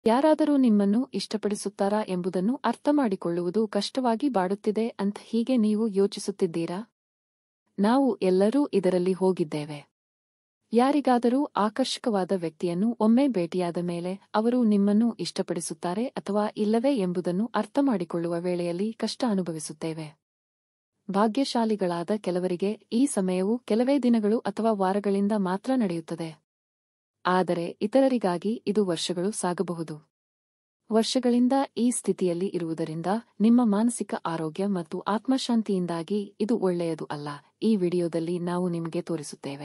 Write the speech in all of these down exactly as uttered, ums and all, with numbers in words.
ಯಾರಾದರೂ ನಿಮ್ಮನ್ನು ಇಷ್ಟಪಡಿಸುತ್ತಾರಾ ಎಂಬುದನ್ನು ಅರ್ಥಮಾಡಿಕೊಳ್ಳುವುದು ಕಷ್ಟವಾಗಿ ಬಾಡುತ್ತಿದೆ ಅಂತ ಹೀಗೆ ನೀವು ಯೋಚಿಸುತ್ತಿದ್ದೀರಾ? ನಾವು ಎಲ್ಲರೂ ಇದರಲ್ಲಿ ಹೋಗಿದ್ದೇವೆ. ಯಾರಿಗಾದರೂ ಆಕರ್ಷಕವಾದ ವ್ಯಕ್ತಿಯನ್ನು ಒಮ್ಮೆ ಭೇಟಿಯಾದ ಮೇಲೆ ಅವರು ನಿಮ್ಮನ್ನು ಇಷ್ಟಪಡಿಸುತ್ತಾರೆ ಅಥವಾ ಇಲ್ಲವೇ ಎಂಬುದನ್ನು ಅರ್ಥಮಾಡಿಕೊಳ್ಳುವ ವೇಳೆಯಲ್ಲಿ ಕಷ್ಟ ಅನುಭವಿಸುತ್ತೇವೆ. ಭಾಗ್ಯಶಾಲಿಗಳಾದ ಕೆಲವರಿಗೆ ಈ ಸಮಯವು ಕೆಲವೇ ದಿನಗಳು ಅಥವಾ ವಾರಗಳಿಂದ ಮಾತ್ರ ನಡೆಯುತ್ತದೆ. ಆದರೆ ಇತರರಿಗಾಗಿ ಇದು ವರ್ಷಗಳು ಸಾಗಬಹುದು. ವರ್ಷಗಳಿಂದ ಈ ಸ್ಥಿತಿಯಲ್ಲಿ ಇರುವುದರಿಂದ ನಿಮ್ಮ ಮಾನಸಿಕ ಆರೋಗ್ಯ ಮತ್ತು ಆತ್ಮಶಾಂತಿಯಿಂದಾಗಿ ಇದು ಒಳ್ಳೆಯದು ಅಲ್ಲ. ಈ ವಿಡಿಯೋದಲ್ಲಿ ನಾವು ನಿಮಗೆ ತೋರಿಸುತ್ತೇವೆ.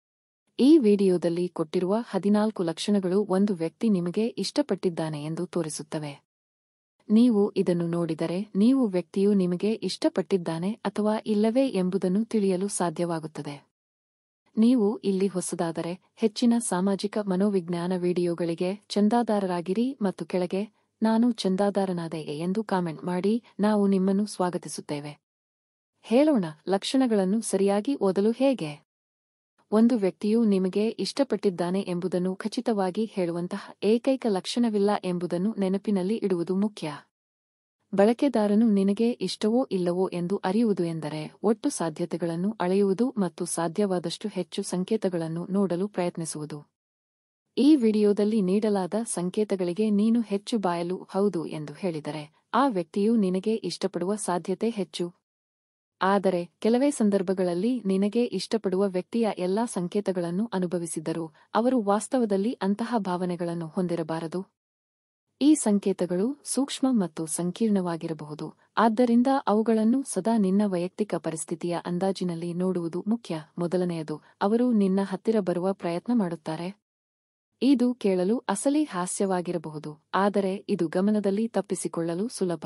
ಈ ವಿಡಿಯೋದಲ್ಲಿ ಕೊಟ್ಟಿರುವ ಹದಿನಾಲ್ಕು ಲಕ್ಷಣಗಳು ಒಂದು ವ್ಯಕ್ತಿ ನಿಮಗೆ ಇಷ್ಟಪಟ್ಟಿದ್ದಾನೆ ಎಂದು ತೋರಿಸುತ್ತವೆ. ನೀವು ಇದನ್ನು ನೋಡಿದರೆ ನೀವು ವ್ಯಕ್ತಿಯು ನಿಮಗೆ ಇಷ್ಟಪಟ್ಟಿದ್ದಾನೆ ಅಥವಾ ಇಲ್ಲವೇ ಎಂಬುದನ್ನು ತಿಳಿಯಲು ಸಾಧ್ಯವಾಗುತ್ತದೆ. ನೀವು ಇಲ್ಲಿ ಹೊಸದಾದರೆ ಹೆಚ್ಚಿನ ಸಾಮಾಜಿಕ ಮನೋವಿಜ್ಞಾನ ವಿಡಿಯೋಗಳಿಗೆ ಚಂದಾದಾರರಾಗಿರಿ ಮತ್ತು ಕೆಳಗೆ ನಾನು ಚಂದಾದಾರನಾದೆ ಎಂದು ಕಾಮೆಂಟ್ ಮಾಡಿ ನಾವು ನಿಮ್ಮನ್ನು ಸ್ವಾಗತಿಸುತ್ತೇವೆ. ಹೇಳೋಣ, ಲಕ್ಷಣಗಳನ್ನು ಸರಿಯಾಗಿ ಓದಲು ಹೇಗೆ? ಒಂದು ವ್ಯಕ್ತಿಯು ನಿಮಗೆ ಇಷ್ಟಪಟ್ಟಿದ್ದಾನೆ ಎಂಬುದನ್ನು ಖಚಿತವಾಗಿ ಹೇಳುವಂತಹ ಏಕೈಕ ಲಕ್ಷಣವಿಲ್ಲ ಎಂಬುದನ್ನು ನೆನಪಿನಲ್ಲಿ ಇಡುವುದು ಮುಖ್ಯ. ಬಳಕೆದಾರನು ನಿನಗೆ ಇಷ್ಟವೋ ಇಲ್ಲವೋ ಎಂದು ಅರಿಯುವುದು ಎಂದರೆ ಒಟ್ಟು ಸಾಧ್ಯತೆಗಳನ್ನು ಅಳೆಯುವುದು ಮತ್ತು ಸಾಧ್ಯವಾದಷ್ಟು ಹೆಚ್ಚು ಸಂಕೇತಗಳನ್ನು ನೋಡಲು ಪ್ರಯತ್ನಿಸುವುದು. ಈ ವಿಡಿಯೋದಲ್ಲಿ ನೀಡಲಾದ ಸಂಕೇತಗಳಿಗೆ ನೀನು ಹೆಚ್ಚು ಬಾಯಲು ಹೌದು ಎಂದು ಹೇಳಿದರೆ ಆ ವ್ಯಕ್ತಿಯು ನಿನಗೆ ಇಷ್ಟಪಡುವ ಸಾಧ್ಯತೆ ಹೆಚ್ಚು. ಆದರೆ ಕೆಲವೇ ಸಂದರ್ಭಗಳಲ್ಲಿ ನಿನಗೆ ಇಷ್ಟಪಡುವ ವ್ಯಕ್ತಿಯ ಎಲ್ಲಾ ಸಂಕೇತಗಳನ್ನು ಅನುಭವಿಸಿದ್ದರೂ ಅವರು ವಾಸ್ತವದಲ್ಲಿ ಅಂತಹ ಭಾವನೆಗಳನ್ನು ಹೊಂದಿರಬಾರದು. ಈ ಸಂಕೇತಗಳು ಸೂಕ್ಷ್ಮ ಮತ್ತು ಸಂಕೀರ್ಣವಾಗಿರಬಹುದು, ಆದ್ದರಿಂದ ಅವುಗಳನ್ನು ಸದಾ ನಿನ್ನ ವೈಯಕ್ತಿಕ ಪರಿಸ್ಥಿತಿಯ ಅಂದಾಜಿನಲ್ಲಿ ನೋಡುವುದು ಮುಖ್ಯ. ಮೊದಲನೆಯದು, ಅವರು ನಿನ್ನ ಹತ್ತಿರ ಬರುವ ಪ್ರಯತ್ನ ಮಾಡುತ್ತಾರೆ. ಇದು ಕೇಳಲು ಅಸಲಿ ಹಾಸ್ಯವಾಗಿರಬಹುದು, ಆದರೆ ಇದು ಗಮನದಲ್ಲಿ ತಪ್ಪಿಸಿಕೊಳ್ಳಲು ಸುಲಭ.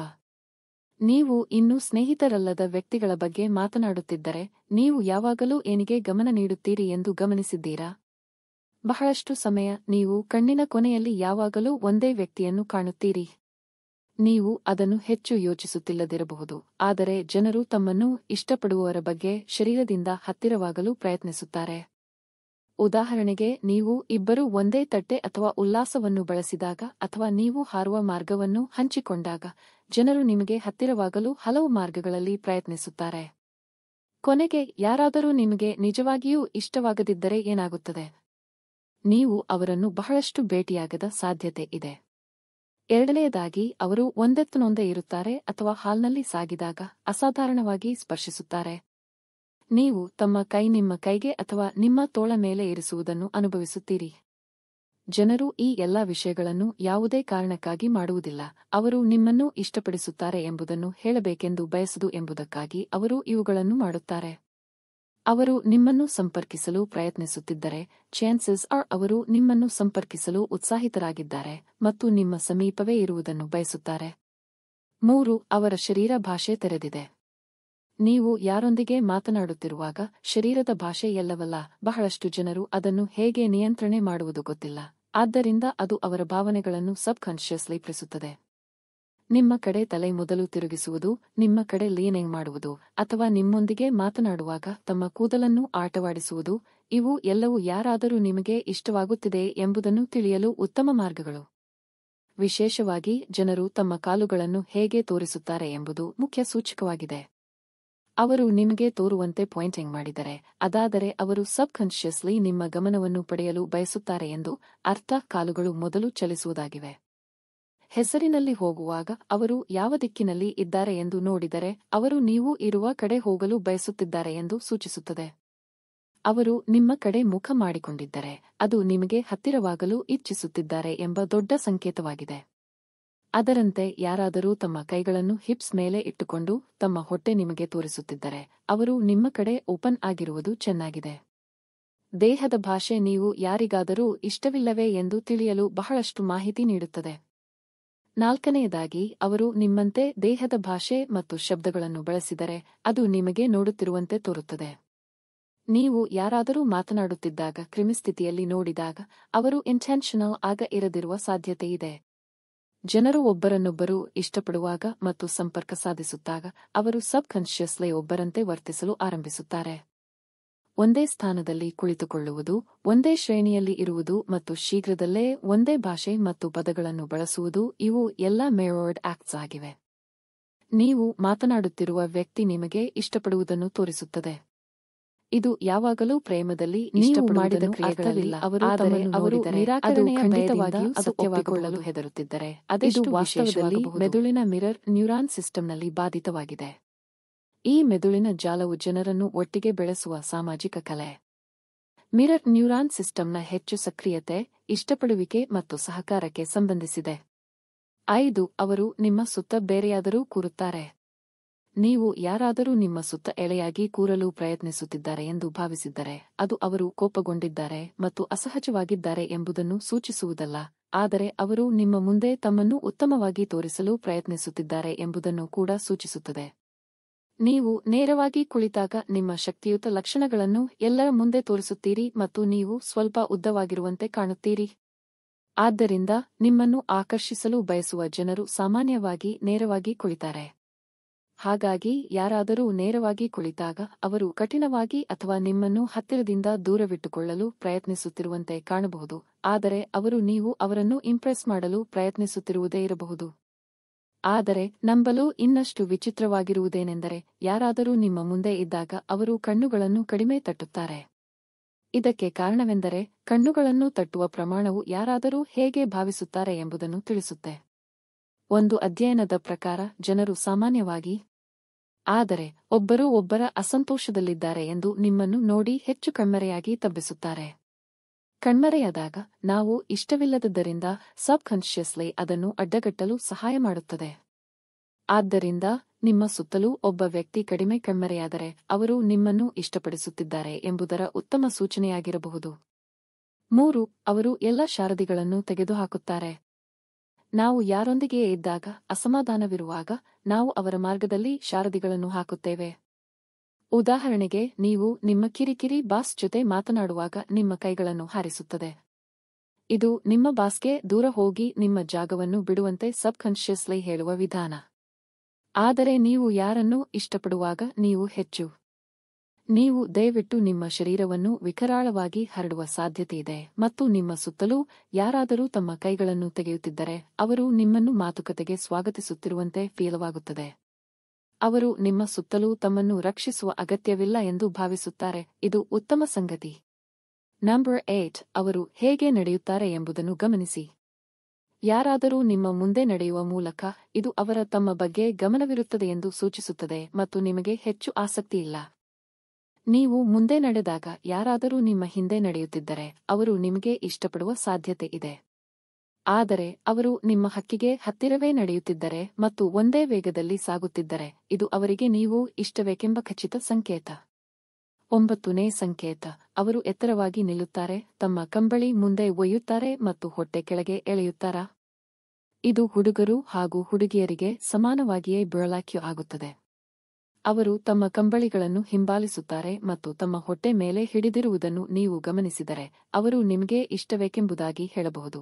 ನೀವು ಇನ್ನೂ ಸ್ನೇಹಿತರಲ್ಲದ ವ್ಯಕ್ತಿಗಳ ಬಗ್ಗೆ ಮಾತನಾಡುತ್ತಿದ್ದರೆ ನೀವು ಯಾವಾಗಲೂ ಏನಿಗೆ ಗಮನ ನೀಡುತ್ತೀರಿ ಎಂದು ಗಮನಿಸಿದ್ದೀರಾ? ಬಹಳಷ್ಟು ಸಮಯ ನೀವು ಕಣ್ಣಿನ ಕೊನೆಯಲ್ಲಿ ಯಾವಾಗಲೂ ಒಂದೇ ವ್ಯಕ್ತಿಯನ್ನು ಕಾಣುತ್ತೀರಿ. ನೀವು ಅದನ್ನು ಹೆಚ್ಚು ಯೋಚಿಸುತ್ತಿಲ್ಲದಿರಬಹುದು, ಆದರೆ ಜನರು ತಮ್ಮನ್ನು ಇಷ್ಟಪಡುವವರ ಬಗ್ಗೆ ಶರೀರದಿಂದ ಹತ್ತಿರವಾಗಲು ಪ್ರಯತ್ನಿಸುತ್ತಾರೆ. ಉದಾಹರಣೆಗೆ, ನೀವು ಇಬ್ಬರೂ ಒಂದೇ ತಟ್ಟೆ ಅಥವಾ ಉಲ್ಲಾಸವನ್ನು ಬಳಸಿದಾಗ ಅಥವಾ ನೀವು ಹಾರುವ ಮಾರ್ಗವನ್ನು ಹಂಚಿಕೊಂಡಾಗ ಜನರು ನಿಮಗೆ ಹತ್ತಿರವಾಗಲು ಹಲವು ಮಾರ್ಗಗಳಲ್ಲಿ ಪ್ರಯತ್ನಿಸುತ್ತಾರೆ. ಕೊನೆಗೆ ಯಾರಾದರೂ ನಿಮಗೆ ನಿಜವಾಗಿಯೂ ಇಷ್ಟವಾಗದಿದ್ದರೆ ಏನಾಗುತ್ತದೆ? ನೀವು ಅವರನ್ನು ಬಹಳಷ್ಟು ಭೇಟಿಯಾಗದ ಸಾಧ್ಯತೆ ಇದೆ. ಎರಡನೆಯದಾಗಿ, ಅವರು ಒಂದೆತ್ತನೊಂದೇ ಇರುತ್ತಾರೆ ಅಥವಾ ಹಾಲ್ನಲ್ಲಿ ಸಾಗಿದಾಗ ಅಸಾಧಾರಣವಾಗಿ ಸ್ಪರ್ಶಿಸುತ್ತಾರೆ. ನೀವು ತಮ್ಮ ಕೈ ನಿಮ್ಮ ಕೈಗೆ ಅಥವಾ ನಿಮ್ಮ ತೋಳ ಮೇಲೆ ಇರಿಸುವುದನ್ನು ಅನುಭವಿಸುತ್ತೀರಿ. ಜನರು ಈ ಎಲ್ಲಾ ವಿಷಯಗಳನ್ನು ಯಾವುದೇ ಕಾರಣಕ್ಕಾಗಿ ಮಾಡುವುದಿಲ್ಲ. ಅವರು ನಿಮ್ಮನ್ನು ಇಷ್ಟಪಡಿಸುತ್ತಾರೆ ಎಂಬುದನ್ನು ಹೇಳಬೇಕೆಂದು ಬಯಸದು ಎಂಬುದಕ್ಕಾಗಿ ಅವರು ಇವುಗಳನ್ನು ಮಾಡುತ್ತಾರೆ. ಅವರು ನಿಮ್ಮನ್ನು ಸಂಪರ್ಕಿಸಲು ಪ್ರಯತ್ನಿಸುತ್ತಿದ್ದರೆ ಚಾನ್ಸಸ್ ಆರ್ ಅವರು ನಿಮ್ಮನ್ನು ಸಂಪರ್ಕಿಸಲು ಉತ್ಸಾಹಿತರಾಗಿದ್ದಾರೆ ಮತ್ತು ನಿಮ್ಮ ಸಮೀಪವೇ ಇರುವುದನ್ನು ಬಯಸುತ್ತಾರೆ. ಮೂರು, ಅವರ ಶರೀರ ಭಾಷೆ ತೆರೆದಿದೆ. ನೀವು ಯಾರೊಂದಿಗೆ ಮಾತನಾಡುತ್ತಿರುವಾಗ ಶರೀರದ ಭಾಷೆ ಎಲ್ಲವಲ್ಲ. ಬಹಳಷ್ಟು ಜನರು ಅದನ್ನು ಹೇಗೆ ನಿಯಂತ್ರಣೆ ಮಾಡುವುದು ಗೊತ್ತಿಲ್ಲ, ಆದ್ದರಿಂದ ಅದು ಅವರ ಭಾವನೆಗಳನ್ನು ಸಬ್ ಕಾನ್ಷಿಯಸ್ಲಿ ಪ್ರೆಸುತ್ತದೆ. ನಿಮ್ಮ ಕಡೆ ತಲೆ ಮೊದಲು ತಿರುಗಿಸುವುದು, ನಿಮ್ಮ ಕಡೆ ಲೀನಿಂಗ್ ಮಾಡುವುದು ಅಥವಾ ನಿಮ್ಮೊಂದಿಗೆ ಮಾತನಾಡುವಾಗ ತಮ್ಮ ಕೂದಲನ್ನು ಆಟವಾಡಿಸುವುದು, ಇವು ಎಲ್ಲವೂ ಯಾರಾದರೂ ನಿಮಗೆ ಇಷ್ಟವಾಗುತ್ತಿದೆ ಎಂಬುದನ್ನು ತಿಳಿಯಲು ಉತ್ತಮ ಮಾರ್ಗಗಳು. ವಿಶೇಷವಾಗಿ ಜನರು ತಮ್ಮ ಕಾಲುಗಳನ್ನು ಹೇಗೆ ತೋರಿಸುತ್ತಾರೆ ಎಂಬುದು ಮುಖ್ಯ ಸೂಚಕವಾಗಿದೆ. ಅವರು ನಿಮಗೆ ತೋರುವಂತೆ ಪಾಯಿಂಟಿಂಗ್ ಮಾಡಿದರೆ, ಅದಾದರೆ ಅವರು ಸಬ್ ಕಾನ್ಷಿಯಸ್ಲಿ ನಿಮ್ಮ ಗಮನವನ್ನು ಪಡೆಯಲು ಬಯಸುತ್ತಾರೆ ಎಂದು ಅರ್ಥ. ಕಾಲುಗಳು ಮೊದಲು ಚಲಿಸುವುದಾಗಿವೆ. ಹೆಸರಿನಲ್ಲಿ ಹೋಗುವಾಗ ಅವರು ಯಾವ ದಿಕ್ಕಿನಲ್ಲಿ ಇದ್ದಾರೆ ಎಂದು ನೋಡಿದರೆ ಅವರು ನೀವು ಇರುವ ಕಡೆ ಹೋಗಲು ಬಯಸುತ್ತಿದ್ದಾರೆ ಎಂದು ಸೂಚಿಸುತ್ತದೆ. ಅವರು ನಿಮ್ಮ ಕಡೆ ಮುಖ ಮಾಡಿಕೊಂಡಿದ್ದರೆ ಅದು ನಿಮಗೆ ಹತ್ತಿರವಾಗಲು ಇಚ್ಛಿಸುತ್ತಿದ್ದಾರೆ ಎಂಬ ದೊಡ್ಡ ಸಂಕೇತವಾಗಿದೆ. ಅದರಂತೆ ಯಾರಾದರೂ ತಮ್ಮ ಕೈಗಳನ್ನು ಹಿಪ್ಸ್ ಮೇಲೆ ಇಟ್ಟುಕೊಂಡು ತಮ್ಮ ಹೊಟ್ಟೆ ನಿಮಗೆ ತೋರಿಸುತ್ತಿದ್ದರೆ ಅವರು ನಿಮ್ಮ ಕಡೆ ಓಪನ್ ಆಗಿರುವುದು ಚೆನ್ನಾಗಿದೆ. ದೇಹದ ಭಾಷೆ ನೀವು ಯಾರಿಗಾದರೂ ಇಷ್ಟವಿಲ್ಲವೇ ಎಂದು ತಿಳಿಯಲು ಬಹಳಷ್ಟು ಮಾಹಿತಿ ನೀಡುತ್ತದೆ. ನಾಲ್ಕನೆಯದಾಗಿ, ಅವರು ನಿಮ್ಮಂತೆ ದೇಹದ ಭಾಷೆ ಮತ್ತು ಶಬ್ದಗಳನ್ನು ಬಳಸಿದರೆ ಅದು ನಿಮಗೆ ನೋಡುತ್ತಿರುವಂತೆ ತೋರುತ್ತದೆ. ನೀವು ಯಾರಾದರೂ ಮಾತನಾಡುತ್ತಿದ್ದಾಗ ಕ್ರಿಮಿಸ್ಥಿತಿಯಲ್ಲಿ ನೋಡಿದಾಗ ಅವರು ಇಂಟೆನ್ಷನಲ್ ಆಗ ಇರದಿರುವ ಸಾಧ್ಯತೆಯಿದೆ. ಜನರು ಒಬ್ಬರನ್ನೊಬ್ಬರು ಇಷ್ಟಪಡುವಾಗ ಮತ್ತು ಸಂಪರ್ಕ ಸಾಧಿಸುತ್ತಾಗ ಅವರು ಸಬ್ ಕಾನ್ಷಿಯಸ್ಲಿ ಒಬ್ಬರಂತೆ ವರ್ತಿಸಲು ಆರಂಭಿಸುತ್ತಾರೆ. ಒಂದೇ ಸ್ಥಾನದಲ್ಲಿ ಕುಳಿತುಕೊಳ್ಳುವುದು, ಒಂದೇ ಶ್ರೇಣಿಯಲ್ಲಿ ಇರುವುದು ಮತ್ತು ಶೀಘ್ರದಲ್ಲೇ ಒಂದೇ ಭಾಷೆ ಮತ್ತು ಪದಗಳನ್ನು ಬಳಸುವುದು ಇವು ಎಲ್ಲ ಮಿರರ್ಡ್ ಆಕ್ಟ್ಸ್ ಆಗಿವೆ. ನೀವು ಮಾತನಾಡುತ್ತಿರುವ ವ್ಯಕ್ತಿ ನಿಮಗೆ ಇಷ್ಟಪಡುವುದನ್ನು ತೋರಿಸುತ್ತದೆ. ಇದು ಯಾವಾಗಲೂ ಪ್ರೇಮದಲ್ಲಿ ನೀವು ಮಾಡಿದ ಕ್ರಿಯೆಗಳಲ್ಲಿ ಅವರು ತಮ್ಮನ್ನು ನೋಡಿದರೆ ಅದು ಖಂಡಿತವಾಗಿಯೂ ಸತ್ಯವಾಗಿಕೊಳ್ಳಲು ಹೆದರುತ್ತಿದ್ದರೆ ಅದೆಷ್ಟು ವಾಸ್ತವದಲ್ಲಿ ಮೆದುಳಿನ ಮಿರರ್ ನ್ಯೂರಾನ್ ಸಿಸ್ಟಂನಲ್ಲಿ ಬಾಧಿತವಾಗಿದೆ. ಈ ಮೆದುಳಿನ ಜಾಲವು ಜನರನ್ನು ಒಟ್ಟಿಗೆ ಬೆಳೆಸುವ ಸಾಮಾಜಿಕ ಕಲೆ. ಮಿರರ್ ನ್ಯೂರಾನ್ ಸಿಸ್ಟಂನ ಹೆಚ್ಚು ಸಕ್ರಿಯತೆ, ಇಷ್ಟಪಡುವಿಕೆ ಮತ್ತು ಸಹಕಾರಕ್ಕೆ ಸಂಬಂಧಿಸಿದೆ. ಐದು ಅವರು ನಿಮ್ಮ ಸುತ್ತ ಬೇರೆಯಾದರೂ ಕೂರುತ್ತಾರೆ. ನೀವು ಯಾರಾದರೂ ನಿಮ್ಮ ಸುತ್ತ ಎಳೆಯಾಗಿ ಕೂರಲು ಪ್ರಯತ್ನಿಸುತ್ತಿದ್ದಾರೆ ಎಂದು ಭಾವಿಸಿದ್ದರೆ ಅದು ಅವರು ಕೋಪಗೊಂಡಿದ್ದಾರೆ ಮತ್ತು ಅಸಹಜವಾಗಿದ್ದಾರೆ ಎಂಬುದನ್ನು ಸೂಚಿಸುವುದಲ್ಲ, ಆದರೆ ಅವರು ನಿಮ್ಮ ಮುಂದೆ ತಮ್ಮನ್ನು ಉತ್ತಮವಾಗಿ ತೋರಿಸಲು ಪ್ರಯತ್ನಿಸುತ್ತಿದ್ದಾರೆ ಎಂಬುದನ್ನು ಕೂಡ ಸೂಚಿಸುತ್ತದೆ. ನೀವು ನೇರವಾಗಿ ಕುಳಿತಾಗ ನಿಮ್ಮ ಶಕ್ತಿಯುತ ಲಕ್ಷಣಗಳನ್ನು ಎಲ್ಲರ ಮುಂದೆ ತೋರಿಸುತ್ತೀರಿ ಮತ್ತು ನೀವು ಸ್ವಲ್ಪ ಉದ್ದವಾಗಿರುವಂತೆ ಕಾಣುತ್ತೀರಿ. ಆದ್ದರಿಂದ ನಿಮ್ಮನ್ನು ಆಕರ್ಷಿಸಲು ಬಯಸುವ ಜನರು ಸಾಮಾನ್ಯವಾಗಿ ನೇರವಾಗಿ ಕುಳಿತಾರೆ. ಹಾಗಾಗಿ ಯಾರಾದರೂ ನೇರವಾಗಿ ಕುಳಿತಾಗ ಅವರು ಕಠಿಣವಾಗಿ ಅಥವಾ ನಿಮ್ಮನ್ನು ಹತ್ತಿರದಿಂದ ದೂರವಿಟ್ಟುಕೊಳ್ಳಲು ಪ್ರಯತ್ನಿಸುತ್ತಿರುವಂತೆ ಕಾಣಬಹುದು, ಆದರೆ ಅವರು ನೀವು ಅವರನ್ನು ಇಂಪ್ರೆಸ್ ಮಾಡಲು ಪ್ರಯತ್ನಿಸುತ್ತಿರುವುದೇ ಇರಬಹುದು. ಆದರೆ ನಂಬಲು ಇನ್ನಷ್ಟು ವಿಚಿತ್ರವಾಗಿರುವುದೇನೆಂದರೆ ಯಾರಾದರೂ ನಿಮ್ಮ ಮುಂದೆ ಇದ್ದಾಗ ಅವರು ಕಣ್ಣುಗಳನ್ನು ಕಡಿಮೆ ತಟ್ಟುತ್ತಾರೆ. ಇದಕ್ಕೆ ಕಾರಣವೆಂದರೆ ಕಣ್ಣುಗಳನ್ನು ತಟ್ಟುವ ಪ್ರಮಾಣವು ಯಾರಾದರೂ ಹೇಗೆ ಭಾವಿಸುತ್ತಾರೆ ಎಂಬುದನ್ನು ತಿಳಿಸುತ್ತೆ. ಒಂದು ಅಧ್ಯಯನದ ಪ್ರಕಾರ ಜನರು ಸಾಮಾನ್ಯವಾಗಿ ಆದರೆ ಒಬ್ಬರು ಒಬ್ಬರ ಅಸಂತೋಷದಲ್ಲಿದ್ದಾರೆ ಎಂದು ನಿಮ್ಮನ್ನು ನೋಡಿ ಹೆಚ್ಚು ಕಣ್ಮರೆಯಾಗಿ ತಬ್ಬಿಸುತ್ತಾರೆ. ಕಣ್ಮರೆಯಾದಾಗ ನಾವು ಇಷ್ಟವಿಲ್ಲದದ್ದರಿಂದ ಸಬ್ ಕಾನ್ಷಿಯಸ್ಲಿ ಅದನ್ನು ಅಡ್ಡಗಟ್ಟಲು ಸಹಾಯ ಮಾಡುತ್ತದೆ. ಆದ್ದರಿಂದ ನಿಮ್ಮ ಸುತ್ತಲೂ ಒಬ್ಬ ವ್ಯಕ್ತಿ ಕಡಿಮೆ ಕಣ್ಮರೆಯಾದರೆ ಅವರು ನಿಮ್ಮನ್ನು ಇಷ್ಟಪಡಿಸುತ್ತಿದ್ದಾರೆ ಎಂಬುದರ ಉತ್ತಮ ಸೂಚನೆಯಾಗಿರಬಹುದು. ಮೂರು ಅವರು ಎಲ್ಲ ಶಾರದಿಗಳನ್ನು ತೆಗೆದುಹಾಕುತ್ತಾರೆ. ನಾವು ಯಾರೊಂದಿಗೆಯೇ ಇದ್ದಾಗ ಅಸಮಾಧಾನವಿರುವಾಗ ನಾವು ಅವರ ಮಾರ್ಗದಲ್ಲಿ ಶಾರದಿಗಳನ್ನು ಹಾಕುತ್ತೇವೆ. ಉದಾಹರಣೆಗೆ ನೀವು ನಿಮ್ಮ ಕಿರಿಕಿರಿ ಬಾಸ್ ಜೊತೆ ಮಾತನಾಡುವಾಗ ನಿಮ್ಮ ಕೈಗಳನ್ನು ಹಾರಿಸುತ್ತದೆ. ಇದು ನಿಮ್ಮ ಬಾಸ್ಗೆ ದೂರ ಹೋಗಿ ನಿಮ್ಮ ಜಾಗವನ್ನು ಬಿಡುವಂತೆ ಸಬ್ ಕಾನ್ಷಿಯಸ್ಲಿ ಹೇಳುವ ವಿಧಾನ. ಆದರೆ ನೀವು ಯಾರನ್ನೂ ಇಷ್ಟಪಡುವಾಗ ನೀವು ಹೆಚ್ಚು ನೀವು ದಯವಿಟ್ಟು ನಿಮ್ಮ ಶರೀರವನ್ನು ವಿಕರಾಳವಾಗಿ ಹರಡುವ ಸಾಧ್ಯತೆಯಿದೆ ಮತ್ತು ನಿಮ್ಮ ಸುತ್ತಲೂ ಯಾರಾದರೂ ತಮ್ಮ ಕೈಗಳನ್ನು ತೆಗೆಯುತ್ತಿದ್ದರೆ ಅವರು ನಿಮ್ಮನ್ನು ಮಾತುಕತೆಗೆ ಸ್ವಾಗತಿಸುತ್ತಿರುವಂತೆ ಫೀಲವಾಗುತ್ತದೆ. ಅವರು ನಿಮ್ಮ ಸುತ್ತಲೂ ತಮ್ಮನ್ನು ರಕ್ಷಿಸುವ ಅಗತ್ಯವಿಲ್ಲ ಎಂದು ಭಾವಿಸುತ್ತಾರೆ. ಇದು ಉತ್ತಮ ಸಂಗತಿ. ನಂಬರ್ ಏಟ್ ಅವರು ಹೇಗೆ ನಡೆಯುತ್ತಾರೆ ಎಂಬುದನ್ನು ಗಮನಿಸಿ. ಯಾರಾದರೂ ನಿಮ್ಮ ಮುಂದೆ ನಡೆಯುವ ಮೂಲಕ ಇದು ಅವರ ತಮ್ಮ ಬಗ್ಗೆ ಗಮನವಿರುತ್ತದೆ ಎಂದು ಸೂಚಿಸುತ್ತದೆ ಮತ್ತು ನಿಮಗೆ ಹೆಚ್ಚು ಆಸಕ್ತಿಯಿಲ್ಲ. ನೀವು ಮುಂದೆ ನಡೆದಾಗ ಯಾರಾದರೂ ನಿಮ್ಮ ಹಿಂದೆ ನಡೆಯುತ್ತಿದ್ದರೆ ಅವರು ನಿಮಗೆ ಇಷ್ಟಪಡುವ ಸಾಧ್ಯತೆ ಇದೆ. ಆದರೆ ಅವರು ನಿಮ್ಮ ಹಕ್ಕಿಗೆ ಹತ್ತಿರವೇ ನಡೆಯುತ್ತಿದ್ದರೆ ಮತ್ತು ಒಂದೇ ವೇಗದಲ್ಲಿ ಸಾಗುತ್ತಿದ್ದರೆ ಇದು ಅವರಿಗೆ ನೀವು ಇಷ್ಟವೇಕೆಂಬ ಖಚಿತ ಸಂಕೇತ. ಒಂಬತ್ತನೇ ಸಂಕೇತ ಅವರು ಎತ್ತರವಾಗಿ ನಿಲ್ಲುತ್ತಾರೆ, ತಮ್ಮ ಕಂಬಳಿ ಮುಂದೆ ಒಯ್ಯುತ್ತಾರೆ ಮತ್ತು ಹೊಟ್ಟೆ ಕೆಳಗೆ ಎಳೆಯುತ್ತಾರಾ? ಇದು ಹುಡುಗರು ಹಾಗೂ ಹುಡುಗಿಯರಿಗೆ ಸಮಾನವಾಗಿಯೇ ಬ್ರೊಲಾಕ್ಯೂ ಆಗುತ್ತದೆ. ಅವರು ತಮ್ಮ ಕಂಬಳಿಗಳನ್ನು ಹಿಂಬಾಲಿಸುತ್ತಾರೆ ಮತ್ತು ತಮ್ಮ ಹೊಟ್ಟೆ ಮೇಲೆ ಹಿಡಿದಿರುವುದನ್ನು ನೀವು ಗಮನಿಸಿದರೆ ಅವರು ನಿಮಗೆ ಇಷ್ಟವೇಕೆಂಬುದಾಗಿ ಹೇಳಬಹುದು.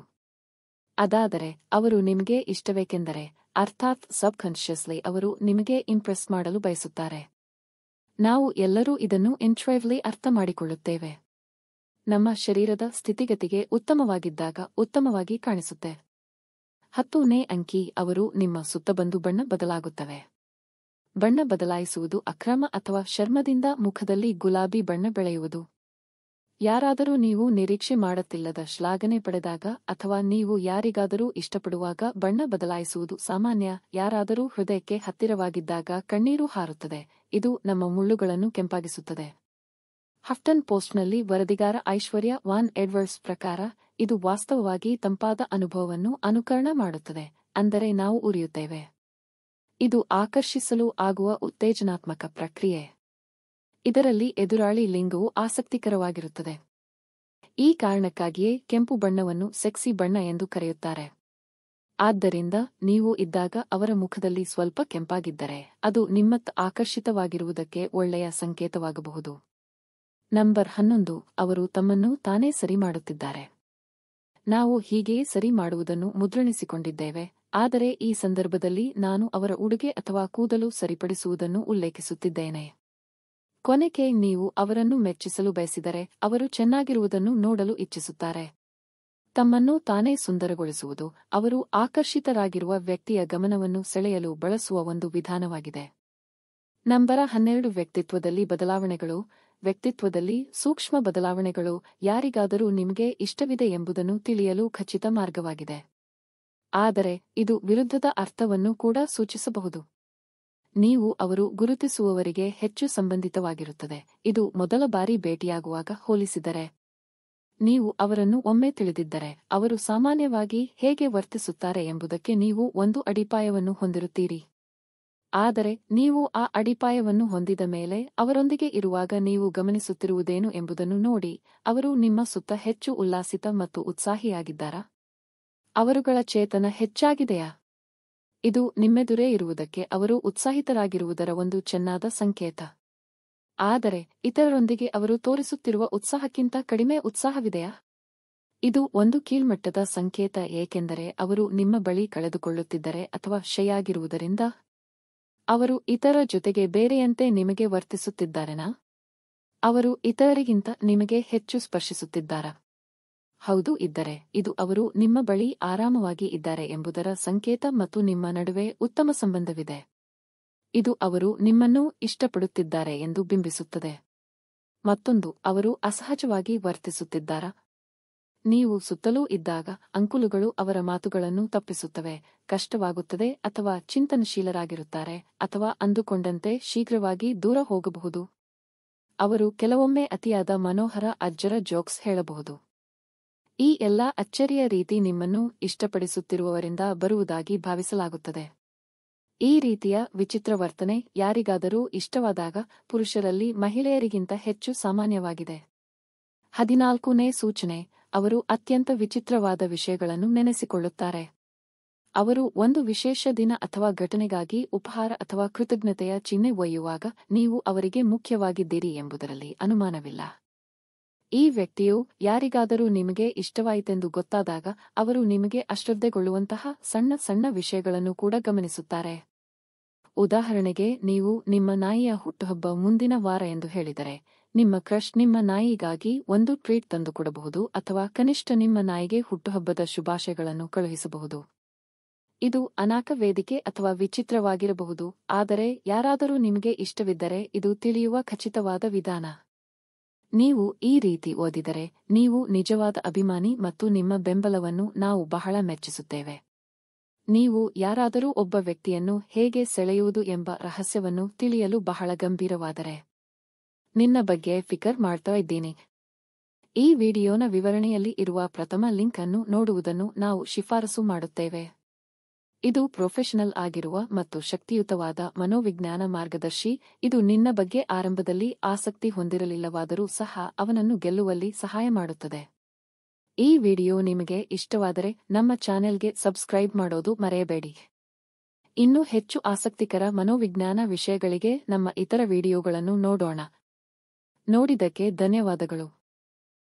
ಅದಾದರೆ ಅವರು ನಿಮಗೆ ಇಷ್ಟವೇಕೆಂದರೆ ಅರ್ಥಾತ್ ಸಬ್ ಕಾನ್ಷಿಯಸ್ಲಿ ಅವರು ನಿಮಗೆ ಇಂಪ್ರೆಸ್ ಮಾಡಲು ಬಯಸುತ್ತಾರೆ. ನಾವು ಎಲ್ಲರೂ ಇದನ್ನು ಇಂಟ್ರೈವ್ಲಿ ಅರ್ಥ ಮಾಡಿಕೊಳ್ಳುತ್ತೇವೆ. ನಮ್ಮ ಶರೀರದ ಸ್ಥಿತಿಗತಿಗೆ ಉತ್ತಮವಾಗಿದ್ದಾಗ ಉತ್ತಮವಾಗಿ ಕಾಣಿಸುತ್ತೆ. ಹತ್ತನೇ ಅಂಕಿ ಅವರು ನಿಮ್ಮ ಸುತ್ತ ಬಂದು ಬಣ್ಣ ಬದಲಾಗುತ್ತವೆ. ಬಣ್ಣ ಬದಲಾಯಿಸುವುದು ಅಕ್ರಮ ಅಥವಾ ಶರ್ಮದಿಂದ ಮುಖದಲ್ಲಿ ಗುಲಾಬಿ ಬಣ್ಣ ಬೆಳೆಯುವುದು. ಯಾರಾದರೂ ನೀವು ನಿರೀಕ್ಷೆ ಮಾಡುತ್ತಿಲ್ಲದ ಶ್ಲಾಘನೆ ಪಡೆದಾಗ ಅಥವಾ ನೀವು ಯಾರಿಗಾದರೂ ಇಷ್ಟಪಡುವಾಗ ಬಣ್ಣ ಬದಲಾಯಿಸುವುದು ಸಾಮಾನ್ಯ. ಯಾರಾದರೂ ಹೃದಯಕ್ಕೆ ಹತ್ತಿರವಾಗಿದ್ದಾಗ ಕಣ್ಣೀರು ಹಾರುತ್ತದೆ. ಇದು ನಮ್ಮ ಮುಳ್ಳುಗಳನ್ನು ಕೆಂಪಾಗಿಸುತ್ತದೆ. ಹಫ್ಟನ್ ಪೋಸ್ಟ್ನಲ್ಲಿ ವರದಿಗಾರ ಐಶ್ವರ್ಯ ವಾನ್ ಎಡ್ವರ್ಡ್ಸ್ ಪ್ರಕಾರ ಇದು ವಾಸ್ತವವಾಗಿ ತಂಪಾದ ಅನುಭವವನ್ನು ಅನುಕರಣ ಮಾಡುತ್ತದೆ, ಅಂದರೆ ನಾವು ಉರಿಯುತ್ತೇವೆ. ಇದು ಆಕರ್ಷಿಸಲು ಆಗುವ ಉತ್ತೇಜನಾತ್ಮಕ ಪ್ರಕ್ರಿಯೆ. ಇದರಲ್ಲಿ ಎದುರಾಳಿ ಲಿಂಗವು ಆಸಕ್ತಿಕರವಾಗಿರುತ್ತದೆ. ಈ ಕಾರಣಕ್ಕಾಗಿಯೇ ಕೆಂಪು ಬಣ್ಣವನ್ನು ಸೆಕ್ಸಿ ಬಣ್ಣ ಎಂದು ಕರೆಯುತ್ತಾರೆ. ಆದ್ದರಿಂದ ನೀವು ಇದ್ದಾಗ ಅವರ ಮುಖದಲ್ಲಿ ಸ್ವಲ್ಪ ಕೆಂಪಾಗಿದ್ದರೆ ಅದು ನಿಮ್ಮತ್ತ ಆಕರ್ಷಿತವಾಗಿರುವುದಕ್ಕೆ ಒಳ್ಳೆಯ ಸಂಕೇತವಾಗಬಹುದು. ನಂಬರ್ ಹನ್ನೊಂದು ಅವರು ತಮ್ಮನ್ನು ತಾನೇ ಸರಿ ಮಾಡುತ್ತಿದ್ದಾರೆ. ನಾವು ಹೀಗೆಯೇ ಸರಿ ಮಾಡುವುದನ್ನು ಮುದ್ರಣಿಸಿಕೊಂಡಿದ್ದೇವೆ, ಆದರೆ ಈ ಸಂದರ್ಭದಲ್ಲಿ ನಾನು ಅವರ ಉಡುಗೆ ಅಥವಾ ಕೂದಲು ಸರಿಪಡಿಸುವುದನ್ನು ಉಲ್ಲೇಖಿಸುತ್ತಿದ್ದೇನೆ. ಕೊನೆಗೆ ನೀವು ಅವರನ್ನು ಮೆಚ್ಚಿಸಲು ಬಯಸಿದರೆ ಅವರು ಚೆನ್ನಾಗಿರುವುದನ್ನು ನೋಡಲು ಇಚ್ಛಿಸುತ್ತಾರೆ. ತಮ್ಮನ್ನು ತಾನೇ ಸುಂದರಗೊಳಿಸುವುದು ಅವರು ಆಕರ್ಷಿತರಾಗಿರುವ ವ್ಯಕ್ತಿಯ ಗಮನವನ್ನು ಸೆಳೆಯಲು ಬಳಸುವ ಒಂದು ವಿಧಾನವಾಗಿದೆ. ನಂಬರ ಹನ್ನೆರಡು ವ್ಯಕ್ತಿತ್ವದಲ್ಲಿ ಬದಲಾವಣೆಗಳು. ವ್ಯಕ್ತಿತ್ವದಲ್ಲಿ ಸೂಕ್ಷ್ಮ ಬದಲಾವಣೆಗಳು ಯಾರಿಗಾದರೂ ನಿಮಗೆ ಇಷ್ಟವಿದೆ ಎಂಬುದನ್ನು ತಿಳಿಯಲು ಖಚಿತ ಮಾರ್ಗವಾಗಿದೆ. ಆದರೆ ಇದು ವಿರುದ್ಧದ ಅರ್ಥವನ್ನು ಕೂಡ ಸೂಚಿಸಬಹುದು. ನೀವು ಅವರು ಗುರುತಿಸುವವರಿಗೆ ಹೆಚ್ಚು ಸಂಬಂಧಿತವಾಗಿರುತ್ತದೆ. ಇದು ಮೊದಲ ಬಾರಿ ಭೇಟಿಯಾಗುವಾಗ ಹೋಲಿಸಿದರೆ. ನೀವು ಅವರನ್ನು ಒಮ್ಮೆ ತಿಳಿದಿದ್ದರೆ ಅವರು ಸಾಮಾನ್ಯವಾಗಿ ಹೇಗೆ ವರ್ತಿಸುತ್ತಾರೆ ಎಂಬುದಕ್ಕೆ ನೀವು ಒಂದು ಅಡಿಪಾಯವನ್ನು ಹೊಂದಿರುತ್ತೀರಿ. ಆದರೆ ನೀವು ಆ ಅಡಿಪಾಯವನ್ನು ಹೊಂದಿದ ಮೇಲೆ ಅವರೊಂದಿಗೆ ಇರುವಾಗ ನೀವು ಗಮನಿಸುತ್ತಿರುವುದೇನು ಎಂಬುದನ್ನು ನೋಡಿ. ಅವರು ನಿಮ್ಮ ಸುತ್ತ ಹೆಚ್ಚು ಉಲ್ಲಾಸಿತ ಮತ್ತು ಉತ್ಸಾಹಿಯಾಗಿದ್ದಾರಾ? ಅವರುಗಳ ಚೇತನ ಹೆಚ್ಚಾಗಿದೆಯಾ? ಇದು ನಿಮ್ಮೆದುರೇ ಇರುವುದಕ್ಕೆ ಅವರು ಉತ್ಸಾಹಿತರಾಗಿರುವುದರ ಒಂದು ಚೆನ್ನಾದ ಸಂಕೇತ. ಆದರೆ ಇತರರೊಂದಿಗೆ ಅವರು ತೋರಿಸುತ್ತಿರುವ ಉತ್ಸಾಹಕ್ಕಿಂತ ಕಡಿಮೆ ಉತ್ಸಾಹವಿದೆಯಾ? ಇದು ಒಂದು ಕೀಳ್ಮಟ್ಟದ ಸಂಕೇತ, ಏಕೆಂದರೆ ಅವರು ನಿಮ್ಮ ಬಳಿ ಕಳೆದುಕೊಳ್ಳುತ್ತಿದ್ದರೆ ಅಥವಾ ಶೆಯಾಗಿರುವುದರಿಂದ. ಅವರು ಇತರರ ಜೊತೆಗೆ ಬೇರೆಯಂತೆ ನಿಮಗೆ ವರ್ತಿಸುತ್ತಿದ್ದಾರೆನಾ? ಅವರು ಇತರರಿಗಿಂತ ನಿಮಗೆ ಹೆಚ್ಚು ಸ್ಪರ್ಶಿಸುತ್ತಿದ್ದಾರಾ? ಹೌದು ಇದ್ದರೆ, ಇದು ಅವರು ನಿಮ್ಮ ಬಳಿ ಆರಾಮವಾಗಿ ಇದ್ದಾರೆ ಎಂಬುದರ ಸಂಕೇತ ಮತ್ತು ನಿಮ್ಮ ನಡುವೆ ಉತ್ತಮ ಸಂಬಂಧವಿದೆ. ಇದು ಅವರು ನಿಮ್ಮನ್ನು ಇಷ್ಟಪಡುತ್ತಿದ್ದಾರೆ ಎಂದು ಬಿಂಬಿಸುತ್ತದೆ. ಮತ್ತೊಂದು, ಅವರು ಅಸಹಜವಾಗಿ ವರ್ತಿಸುತ್ತಿದ್ದಾರಾ? ನೀವು ಸುತ್ತಲೂ ಇದ್ದಾಗ ಅಂಕುಲುಗಳು ಅವರ ಮಾತುಗಳನ್ನು ತಪ್ಪಿಸುತ್ತವೆ, ಕಷ್ಟವಾಗುತ್ತದೆ ಅಥವಾ ಚಿಂತನಶೀಲರಾಗಿರುತ್ತಾರೆ ಅಥವಾ ಅಂದುಕೊಂಡಂತೆ ಶೀಘ್ರವಾಗಿ ದೂರ ಹೋಗಬಹುದು. ಅವರು ಕೆಲವೊಮ್ಮೆ ಅತಿಯಾದ ಮನೋಹರ ಅಜ್ಜರ ಜೋಕ್ಸ್ ಹೇಳಬಹುದು. ಈ ಎಲ್ಲಾ ಅಚ್ಚರಿಯ ರೀತಿ ನಿಮ್ಮನ್ನು ಇಷ್ಟಪಡಿಸುತ್ತಿರುವವರಿಂದ ಬರುವುದಾಗಿ ಭಾವಿಸಲಾಗುತ್ತದೆ. ಈ ರೀತಿಯ ವಿಚಿತ್ರ ವರ್ತನೆ ಯಾರಿಗಾದರೂ ಇಷ್ಟವಾದಾಗ ಪುರುಷರಲ್ಲಿ ಮಹಿಳೆಯರಿಗಿಂತ ಹೆಚ್ಚು ಸಾಮಾನ್ಯವಾಗಿದೆ. ಹದಿನಾಲ್ಕನೇ ಸೂಚನೆ, ಅವರು ಅತ್ಯಂತ ವಿಚಿತ್ರವಾದ ವಿಷಯಗಳನ್ನು ನೆನೆಸಿಕೊಳ್ಳುತ್ತಾರೆ. ಅವರು ಒಂದು ವಿಶೇಷ ದಿನ ಅಥವಾ ಘಟನೆಗಾಗಿ ಉಪಹಾರ ಅಥವಾ ಕೃತಜ್ಞತೆಯ ಚಿಹ್ನೆ ಒಯ್ಯುವಾಗ ನೀವು ಅವರಿಗೆ ಮುಖ್ಯವಾಗಿದ್ದೀರಿ ಎಂಬುದರಲ್ಲಿ ಅನುಮಾನವಿಲ್ಲ. ಈ ವ್ಯಕ್ತಿಯು ಯಾರಿಗಾದರೂ ನಿಮಗೆ ಇಷ್ಟವಾಯಿತೆಂದು ಗೊತ್ತಾದಾಗ ಅವರು ನಿಮಗೆ ಅಶ್ರದ್ಧೆಗೊಳ್ಳುವಂತಹ ಸಣ್ಣ ಸಣ್ಣ ವಿಷಯಗಳನ್ನು ಕೂಡ ಗಮನಿಸುತ್ತಾರೆ. ಉದಾಹರಣೆಗೆ, ನೀವು ನಿಮ್ಮ ನಾಯಿಯ ಹುಟ್ಟುಹಬ್ಬ ಮುಂದಿನ ವಾರ ಎಂದು ಹೇಳಿದರೆ, ನಿಮ್ಮ ಕ್ರಶ್ ನಿಮ್ಮ ನಾಯಿಗಾಗಿ ಒಂದು ಟ್ರೀಟ್ ತಂದುಕೊಡಬಹುದು ಅಥವಾ ಕನಿಷ್ಠ ನಿಮ್ಮ ನಾಯಿಗೆ ಹುಟ್ಟುಹಬ್ಬದ ಶುಭಾಶಯಗಳನ್ನು ಕಳುಹಿಸಬಹುದು. ಇದು ಅನಾಥ ವೇದಿಕೆ ಅಥವಾ ವಿಚಿತ್ರವಾಗಿರಬಹುದು, ಆದರೆ ಯಾರಾದರೂ ನಿಮಗೆ ಇಷ್ಟವಿದ್ದರೆ ಇದು ತಿಳಿಯುವ ಖಚಿತವಾದ ವಿಧಾನ. ನೀವು ಈ ರೀತಿ ಓದಿದರೆ, ನೀವು ನಿಜವಾದ ಅಭಿಮಾನಿ ಮತ್ತು ನಿಮ್ಮ ಬೆಂಬಲವನ್ನು ನಾವು ಬಹಳ ಮೆಚ್ಚಿಸುತ್ತೇವೆ. ನೀವು ಯಾರಾದರೂ ಒಬ್ಬ ವ್ಯಕ್ತಿಯನ್ನು ಹೇಗೆ ಸೆಳೆಯುವುದು ಎಂಬ ರಹಸ್ಯವನ್ನು ತಿಳಿಯಲು ಬಹಳ ಗಂಭೀರವಾದರೆ, ನಿನ್ನ ಬಗ್ಗೆ ಫಿಕರ್ ಮಾಡ್ತಾ ಇದ್ದೀನಿ. ಈ ವಿಡಿಯೋನ ವಿವರಣೆಯಲ್ಲಿ ಇರುವ ಪ್ರಥಮ ಲಿಂಕ್ ಅನ್ನು ನೋಡುವುದನ್ನು ನಾವು ಶಿಫಾರಸು ಮಾಡುತ್ತೇವೆ. ಇದು ಪ್ರೊಫೆಷನಲ್ ಆಗಿರುವ ಮತ್ತು ಶಕ್ತಿಯುತವಾದ ಮನೋವಿಜ್ಞಾನ ಮಾರ್ಗದರ್ಶಿ. ಇದು ನಿನ್ನ ಬಗ್ಗೆ ಆರಂಭದಲ್ಲಿ ಆಸಕ್ತಿ ಹೊಂದಿರಲಿಲ್ಲವಾದರೂ ಸಹ ಅವನನ್ನು ಗೆಲ್ಲುವಲ್ಲಿ ಸಹಾಯ ಮಾಡುತ್ತದೆ. ಈ ವಿಡಿಯೋ ನಿಮಗೆ ಇಷ್ಟವಾದರೆ ನಮ್ಮ ಚಾನೆಲ್ಗೆ ಸಬ್ಸ್ಕ್ರೈಬ್ ಮಾಡೋದು ಮರೆಯಬೇಡಿ. ಇನ್ನೂ ಹೆಚ್ಚು ಆಸಕ್ತಿಕರ ಮನೋವಿಜ್ಞಾನ ವಿಷಯಗಳಿಗೆ ನಮ್ಮ ಇತರ ವಿಡಿಯೋಗಳನ್ನು ನೋಡೋಣ. ನೋಡಿದ್ದಕ್ಕೆ ಧನ್ಯವಾದಗಳು.